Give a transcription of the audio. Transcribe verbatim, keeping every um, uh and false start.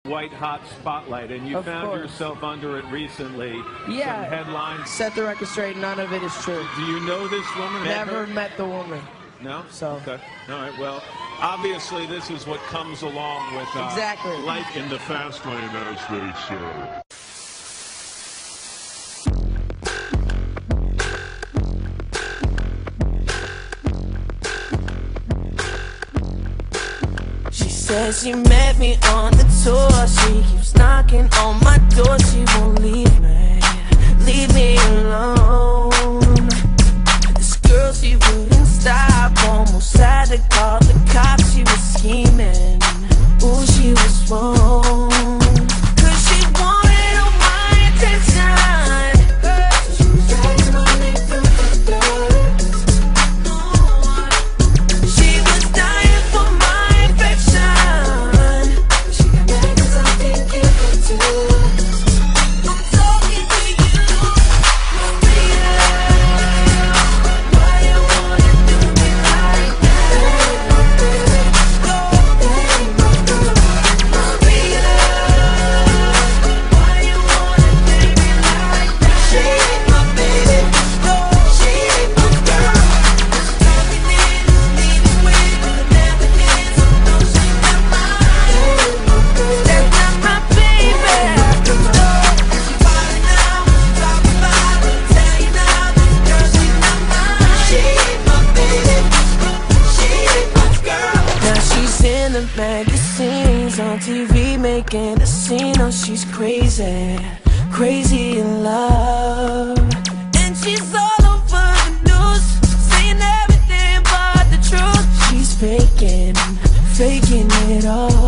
white hot spotlight, and you Of found course. yourself under it recently. Yeah. Some headlines. Set the record straight, none of it is true. Do you know this woman? Never Met met the woman. No? So. Okay. All right, well, obviously this is what comes along with uh, Exactly. life in the fast lane, as they say. She says she met me on the tour. She keeps knocking on my door. She won't leave me, leave me alone. This girl, she wouldn't stop. Almost had to call the cops. She was scheming. Ooh, she was wrong. Cause she wanted all my attention. She was dragging my name through the dirt. She was dying for my affection. She got mad cause I didn't give her to. I'm talking to you, Maria. Why you wanna do me like that? Go, hey, my girl, Maria. Why you wanna do me like that? She ain't my baby, no, she ain't my girl. Talking in, leaving with, but never did. So no, she's not mine. That's not my baby. No, she falling now, she talking about it. Tell you now, this girl, she's not mine. She ain't my baby, she ain't my girl. Now she's in the magazines, on T V, making a scene. Oh, she's crazy, crazy in love. And she's all over the news, saying everything but the truth. She's faking, faking it all.